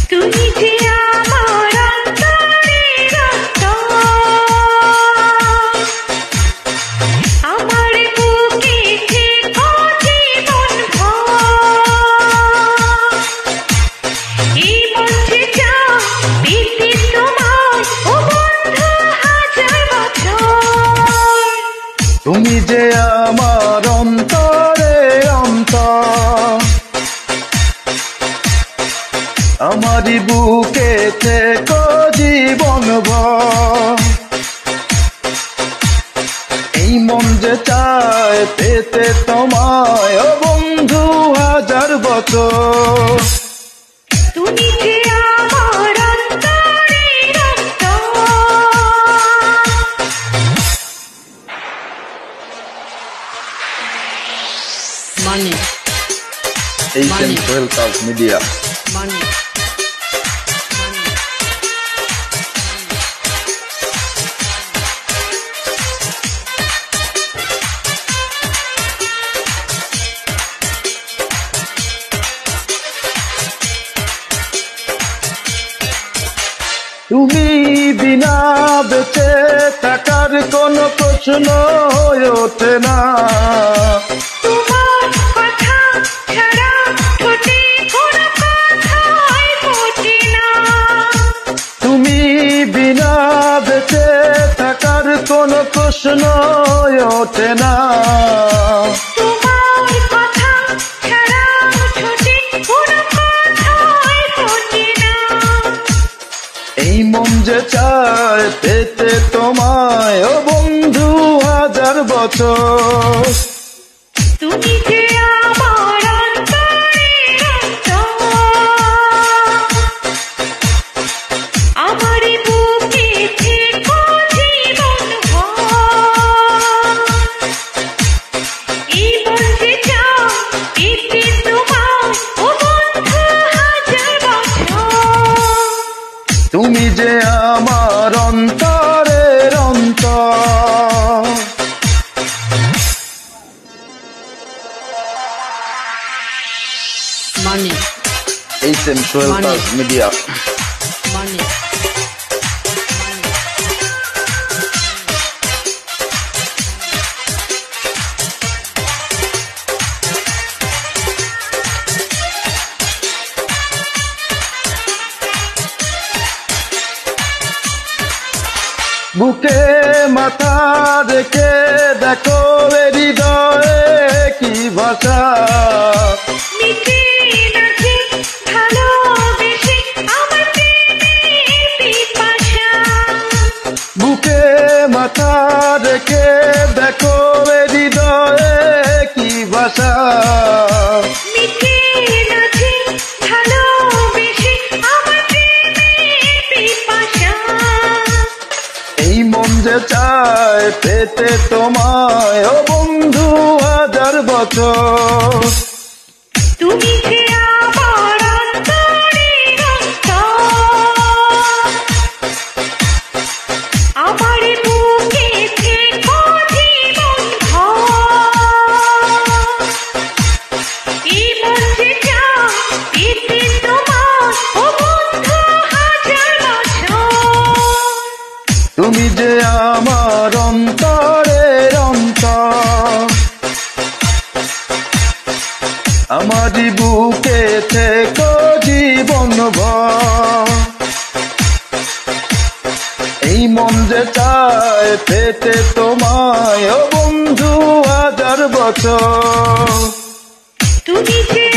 তুমি যে আমার অন্তরের অন্তর, আমার বুকে থেকো জীবনভর। এই মঞ্চে যাও পেতে তোমার ও বন্ধু হাজার বছর। তুমি যে আমার অন্তরের অন্তর, আমারি বুকে থেকো জীবনভর। এই মন যে চায় পেতে তোমায় ও বন্ধু হাজার বছর। তুমি যে আমার অন্তরের অন্তর। Money. Asian Soil Talk Media. Money. তুমি বিনা বেঁচে থাকার কোনো প্রশ্ন হয়ে ওঠে না। তোমার কথা ছাড়া ঠোঁটে কোনো কথাই ফোটে না। তুমি বিনা বেঁচে থাকার কোনো প্রশ্ন হয়ে ওঠে না। তোমার কথা ছাড়া ঠোঁটে কোনো কথাই ফোটে না। এই মন যে চায় পেতে তোমায় ও বন্ধু হাজার বছর। তুমি যে আমার অন্তরের অন্তর, আমার বুকে থেকো জীবনভর। এই মঞ্চে যাও পেতে তোমার ও বন্ধু হাজার বছর। তুমি যে আমার অন্তরের অন্তর। Money. Asian Soil Talk Media. Money. বুকে মাথা রেখে দেখো এ হৃদয়ে কি ভাষা। মিটে নাচে ভালোবেসে আমার প্রেমের পিপাসা। বুকে মাথা রেখে দেখো এ হৃদয়ে কি ভাষা। মিটে নাচে ভালোবেসে আমার প্রেমের পিপাসা। এই মন যে চায় পেতে তোমায় ও বন্ধু হাজার বছর। তুমি যে আমার অন্তরের অন্তর, আমার বুকে থেকো জীবনভর। এই মঞ্চে যাও পেতে তোমার ও বন্ধু হাজার বছর। তুমি যে আমার অন্তরের অন্তর, আমারি বুকে থেকো জীবনভর। এই মন যে চায় পেতে তোমায় ও বন্ধু হাজার বছর। তুমি যে